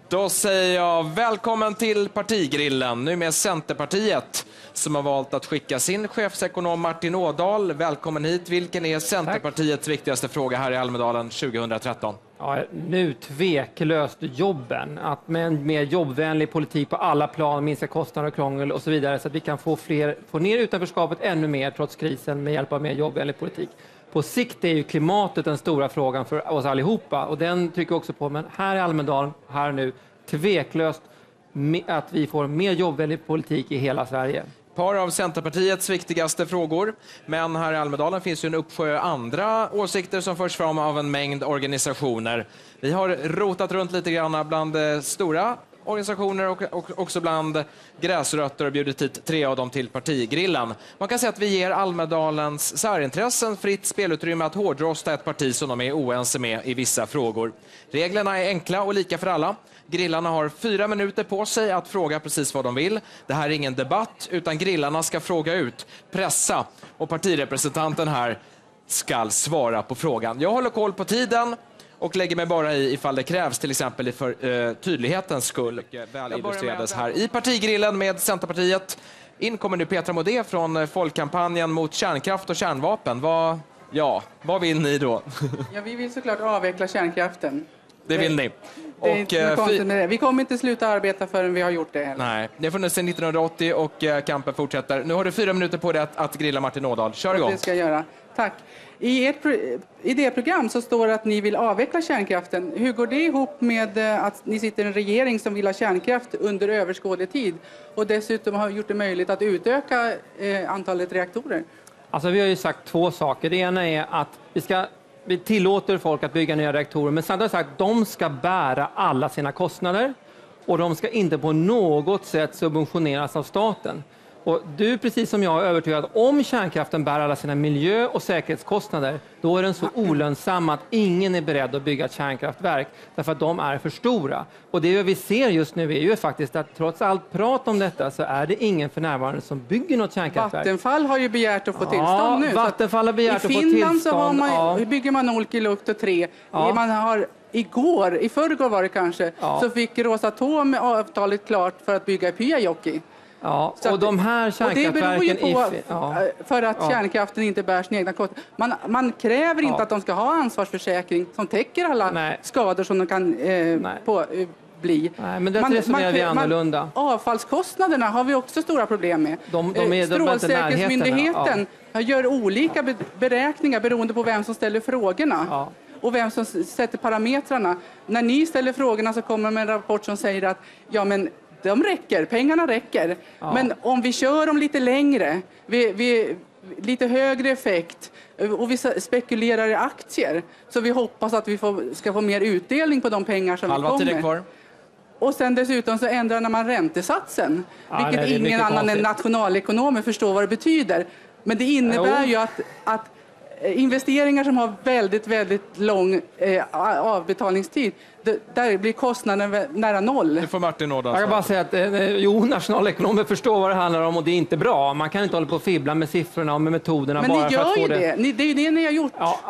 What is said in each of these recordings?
Då säger jag välkommen till Partigrillen, nu med Centerpartiet som har valt att skicka sin chefsekonom Martin Ådahl. Välkommen hit. Vilken är Centerpartiets viktigaste fråga här i Almedalen 2013? Ja, nu tveklöst jobben. Att med en mer jobbvänlig politik på alla plan, minska kostnader och krångel och så vidare så att vi kan få ner utanförskapet ännu mer trots krisen med hjälp av mer jobbvänlig politik. På sikt är ju klimatet den stora frågan för oss allihopa och den trycker också på, men här i Almedalen, här nu, tveklöst att vi får mer jobbvänlig politik i hela Sverige. Par av Centerpartiets viktigaste frågor, men här i Almedalen finns ju en uppsjö andra åsikter som förs fram av en mängd organisationer. Vi har rotat runt lite grann bland stora organisationer och också bland gräsrötter och bjudit hit 3 av dem till Partigrillen. Man kan säga att vi ger Almedalens särintressen fritt spelutrymme att hårdrosta ett parti som de är oense med i vissa frågor. Reglerna är enkla och lika för alla. Grillarna har 4 minuter på sig att fråga precis vad de vill. Det här är ingen debatt utan grillarna ska fråga ut, pressa och partirepresentanten här ska svara på frågan. Jag håller koll på tiden och lägger mig bara i ifall det krävs, till exempel för tydlighetens skull. Väl illustrerades här i Partigrillen med Centerpartiet. In kommer nu Petra Modé från Folkkampanjen mot kärnkraft och kärnvapen. Vad vill ni då? Ja, vi vill såklart avveckla kärnkraften. Det vill ni. Det är inte konstigt med det. Vi kommer inte sluta arbeta förrän vi har gjort det heller. Nej, det har funnits sedan 1980 och kampen fortsätter. Nu har du 4 minuter på dig att grilla Martin Ådahl. Kör igång. Det ska jag göra. Tack. I ert idéprogram så står det att ni vill avveckla kärnkraften. Hur går det ihop med att ni sitter i en regering som vill ha kärnkraft under överskådlig tid och dessutom har gjort det möjligt att utöka antalet reaktorer? Alltså vi har ju sagt 2 saker. Det ena är att vi tillåter folk att bygga nya reaktorer, men samtidigt har sagt att de ska bära alla sina kostnader och de ska inte på något sätt subventioneras av staten. Och du, precis som jag, är övertygad att om kärnkraften bär alla sina miljö- och säkerhetskostnader, då är den så olönsam att ingen är beredd att bygga ett kärnkraftverk därför att de är för stora. Och det vi ser just nu är ju faktiskt att trots allt prat om detta så är det ingen för närvarande som bygger något kärnkraftverk. Vattenfall har ju begärt att få tillstånd nu. Vattenfall har begärt att få tillstånd. I Finland så bygger man Olkiluoto 3. Ja. Man har i förrgår var det kanske, så fick Rosatom avtalet klart för att bygga i Pyhäjoki. Ja, och de här kärnkraftverken... Och det beror ju på för att kärnkraften inte bär sina egna kostnader. Man kräver inte att de ska ha ansvarsförsäkring som täcker alla skador som de kan bli. Nej, men det resonerar vi annorlunda. Avfallskostnaderna har vi också stora problem med. Strålsäkerhetsmyndigheten gör olika beräkningar beroende på vem som ställer frågorna. Ja. Och vem som sätter parametrarna. När ni ställer frågorna så kommer med en rapport som säger att de räcker, pengarna räcker. Ja. Men om vi kör dem lite längre, lite högre effekt och vi spekulerar i aktier så vi hoppas att vi ska få mer utdelning på de pengar som vi kommer. Kvar. Och sen dessutom så ändrar man räntesatsen, vilket ingen annan än nationalekonomer förstår vad det betyder. Men det innebär ju att investeringar som har väldigt, väldigt lång avbetalningstid, där blir kostnaden nära noll. Det får Martin Ådahl. Jag kan bara säga att nationalekonomer förstår vad det handlar om och det är inte bra. Man kan inte hålla på och fibbla med siffrorna och med metoderna. Men bara ni gör ju det. Det är ju det ni har gjort. Ja,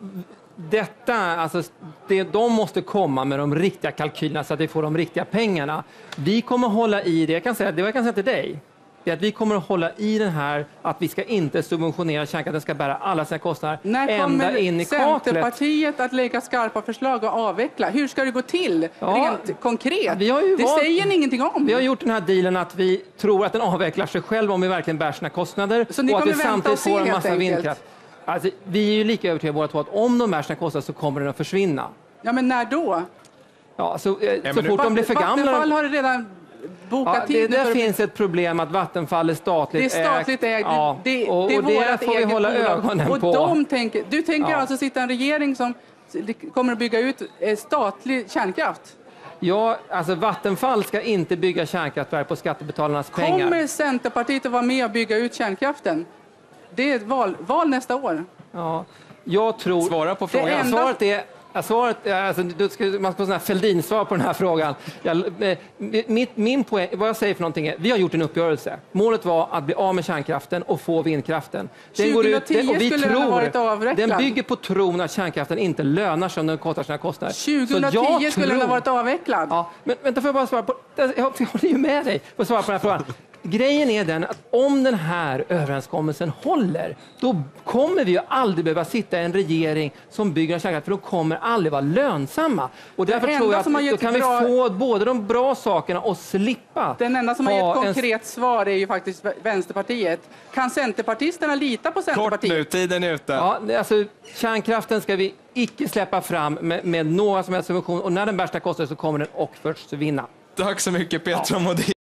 de måste komma med de riktiga kalkylerna så att vi får de riktiga pengarna. Vi kommer hålla i det. Jag kan säga till dig. Det är att vi kommer att hålla i den här att vi ska inte subventionera kärnkraften, ska bära alla sina kostnader ända in i kaklet. Centerpartiet att lägga skarpa förslag och avveckla? Hur ska det gå till rent konkret? Säger ni ingenting om. Vi har gjort den här dealen att vi tror att den avvecklar sig själv om vi verkligen bär sina kostnader. Så ni och att vi samtidigt får en massa vindkraft. Alltså, vi är ju lika övertygade båda två att om de bär sina kostnader så kommer den att försvinna. Ja, men när då? Ja, så fort de blir för gamla. Vattenfall har redan det finns ett problem att Vattenfall är statligt ägt. Det är statligt ägt. Det får vi hålla ögonen på. Du tänker alltså sitta en regering som kommer att bygga ut statlig kärnkraft? Ja, alltså Vattenfall ska inte bygga kärnkraftverk på skattebetalarnas pengar. Kommer Centerpartiet att vara med och bygga ut kärnkraften? Det är val nästa år. Ja, jag tror... Svara på frågan. Svaret är Svaret, alltså, man ska ha Fälldin-svar på den här frågan. Min poäng, vad jag säger för någonting är, vi har gjort en uppgörelse. Målet var att bli av med kärnkraften och få vindkraften. Den 2010 går ut, och vi skulle den ha varit avvecklad. den bygger på tron att kärnkraften inte lönar sig om den kostar sina kostnader. 2010 skulle den ha varit avvecklad. Ja, men vänta, får jag bara svara på... Jag håller ju med dig för att svara på den här frågan. Grejen är den att om den här överenskommelsen håller, då kommer vi ju aldrig behöva sitta i en regering som bygger en kärnkraft, för de kommer aldrig vara lönsamma. Och därför tror jag att då kan vi få både de bra sakerna och slippa. Den enda som har gett konkret svar är ju faktiskt Vänsterpartiet. Kan centerpartisterna lita på Centerpartiet? Kort nu, tiden är ute. Ja, alltså, kärnkraften ska vi icke släppa fram med några som helst subventioner. Och när den värsta kostar så kommer den och försvinna. Tack så mycket, Petra Modin.